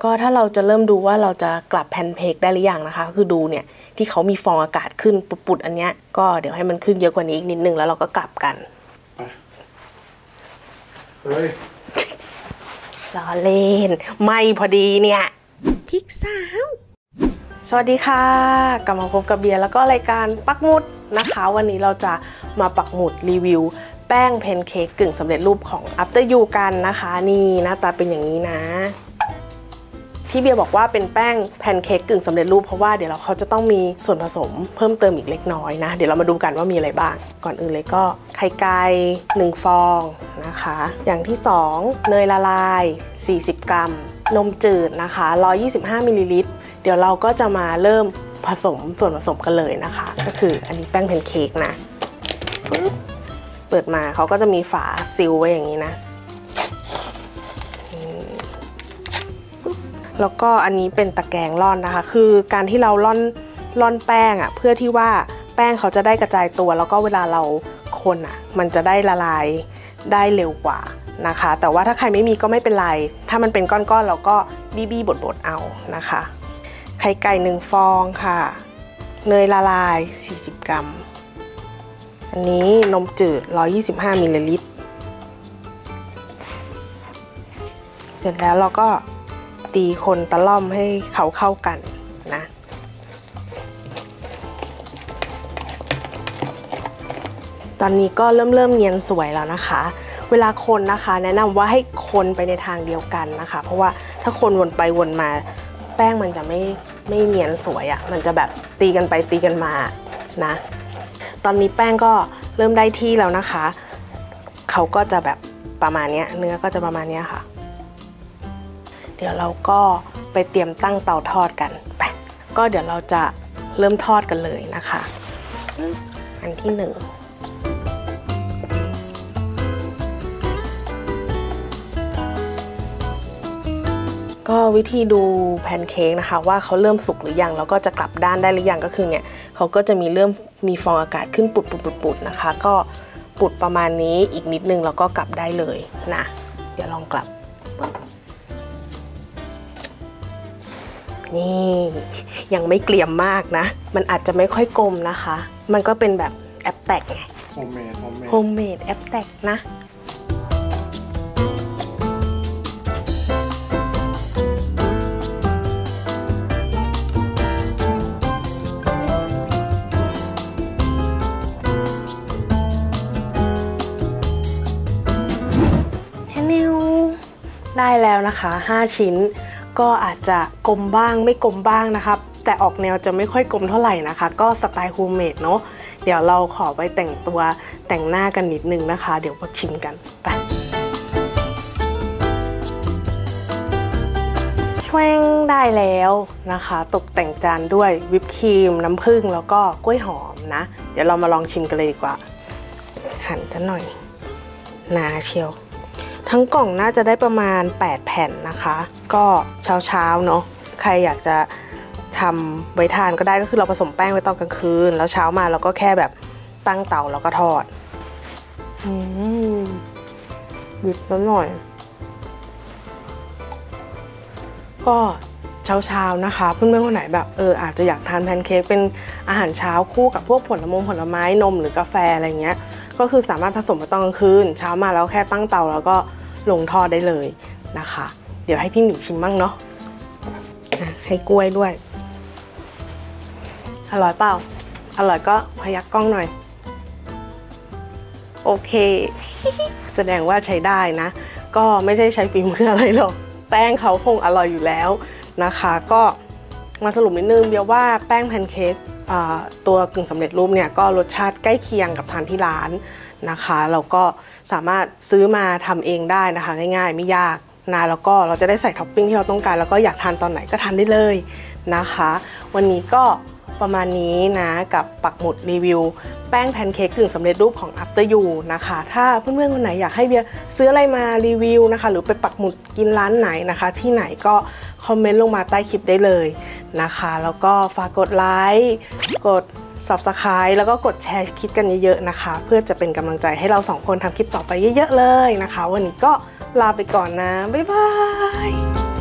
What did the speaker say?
ก็ถ้าเราจะเริ่มดูว่าเราจะกลับแพนเค้กได้หรือยังนะคะคือดูเนี่ยที่เขามีฟองอากาศขึ้นปุดๆอันเนี้ยก็เดี๋ยวให้มันขึ้นเยอะกว่านี้อีกนิดนึงแล้วเราก็กลับกันเฮ้ยล้อเล่นไม่พอดีเนี่ยพิกสาวสวัสดีค่ะกลับมาพบกับเบียร์แล้วก็รายการปักหมุดนะคะวันนี้เราจะมาปักหมุดรีวิวแป้งแพนเค้กกึ่งสำเร็จรูปของ After You กันนะคะนี่หน้าตาเป็นอย่างนี้นะที่เบียร์บอกว่าเป็นแป้งแพนเค้กกึ่งสำเร็จรูปเพราะว่าเดี๋ยวเขาจะต้องมีส่วนผสมเพิ่มเติมอีกเล็กน้อยนะเดี๋ยวเรามาดูกันว่ามีอะไรบ้างก่อนอื่นเลยก็ไข่ไก่1ฟองนะคะอย่างที่2เนยละลาย40 กรัมนมจืดนะคะ125มิลลิลิตรเดี๋ยวเราก็จะมาเริ่มผสมส่วนผสมกันเลยนะคะก็คืออันนี้แป้งแพนเค้กนะเปิดมาเขาก็จะมีฝาซีลไว้อย่างนี้นะแล้วก็อันนี้เป็นตะแกรงร่อนนะคะคือการที่เราร่อนแป้งอ่ะเพื่อที่ว่าแป้งเขาจะได้กระจายตัวแล้วก็เวลาเราคนอ่ะมันจะได้ละลายได้เร็วกว่านะคะแต่ว่าถ้าใครไม่มีก็ไม่เป็นไรถ้ามันเป็นก้อนๆเราก็บี้บดเอานะคะไข่ไก่1ฟองค่ะเนยละลาย40 กรัมอันนี้นมจืด125มิลลิลิตรเสร็จแล้วเราก็ตีคนตะล่อมให้เขาเข้ากันนะตอนนี้ก็เริ่มเนียนสวยแล้วนะคะเวลาคนนะคะแนะนำว่าให้คนไปในทางเดียวกันนะคะเพราะว่าถ้าคนวนไปวนมาแป้งมันจะไม่เนียนสวยอ่ะมันจะแบบตีกันไปตีกันมานะตอนนี้แป้งก็เริ่มได้ที่แล้วนะคะเขาก็จะแบบประมาณนี้เนื้อก็จะประมาณนี้ค่ะเดี๋ยวเราก็ไปเตรียมตั้งเตาทอดกันไปก็เดี๋ยวเราจะเริ่มทอดกันเลยนะคะอันที่1ก็วิธีดูแพนเค้กนะคะว่าเขาเริ่มสุกหรือยังแล้วก็จะกลับด้านได้หรือยังก็คือเนี่ยเขาก็จะเริ่มมีฟองอากาศขึ้นปุดนะคะก็ปุดประมาณนี้อีกนิดนึงแล้วก็กลับได้เลยนะเดี๋ยวลองกลับนี่ยังไม่เกลี่ยมมากนะมันอาจจะไม่ค่อยกลมนะคะมันก็เป็นแบบแอปแตกไงโฮมเมดแอปแตกนะได้แล้วนะคะ5ชิ้นก็อาจจะกลมบ้างไม่กลมบ้างนะครับแต่ออกแนวจะไม่ค่อยกลมเท่าไหร่นะคะก็สไตล์โฮมเมดเนาะเดี๋ยวเราขอไปแต่งหน้ากันนิดนึงนะคะเดี๋ยวมาชิมกันไปช่วยได้แล้วนะคะตกแต่งจานด้วยวิปครีมน้ำผึ้งแล้วก็กล้วยหอมนะเดี๋ยวเรามาลองชิมกันเลยดีกว่าหั่นจะหน่อยหนาเชียวทั้งกล่องน่าจะได้ประมาณ8แผ่นนะคะก็เช้าเนาะใครอยากจะทำไว้ทานก็ได้ก็คือเราผสมแป้งไว้ตอนกลางคืนแล้วเช้ามาเราก็แค่แบบตั้งเตาแล้วก็ทอดบิดแล้วหน่อยก็เช้านะคะเพื่อนๆคนไหนแบบอาจจะอยากทานแพนเค้กเป็นอาหารเช้าคู่กับพวกผลไม้นมหรือกาแฟอะไรเงี้ยก็คือสามารถผสมไปตอนกลางคืนเช้ามาแล้วแค่ตั้งเตาแล้วก็ลงทอดได้เลยนะคะเดี๋ยวให้พี่หมิงชิมบ้างเนาะให้กล้วยด้วยอร่อยเปล่าอร่อยก็พยักกล้องหน่อยโอเค แสดงว่าใช้ได้นะก็ไม่ใช่ใช้ฝีมืออะไรหรอกแป้งเขาคงอร่อยอยู่แล้วนะคะก็มาสรุปนิดนึงเบียร์ว่าแป้งแพนเค้กตัวกึ่งสำเร็จรูปเนี่ยก็รสชาติใกล้เคียงกับทานที่ร้านนะคะเราก็สามารถซื้อมาทำเองได้นะคะง่ายๆไม่ยากนะแล้วก็เราจะได้ใส่ท็อปปิ้งที่เราต้องการแล้วก็อยากทานตอนไหนก็ทานได้เลยนะคะวันนี้ก็ประมาณนี้นะกับปักหมุดรีวิวแป้งแพนเค้กกึ่งสำเร็จรูปของ After You นะคะถ้าเพื่อนๆคนไหนอยากให้เบียร์ซื้ออะไรมารีวิวนะคะหรือไปปักหมุดกินร้านไหนนะคะที่ไหนก็คอมเมนต์ลงมาใต้คลิปได้เลยนะคะแล้วก็ฝากกดไลค์กด Subscribe แล้วก็กดแชร์คลิปกันเยอะๆนะคะเพื่อจะเป็นกำลังใจให้เรา2คนทำคลิปต่อไปเยอะๆเลยนะคะวันนี้ก็ลาไปก่อนนะบ๊ายบาย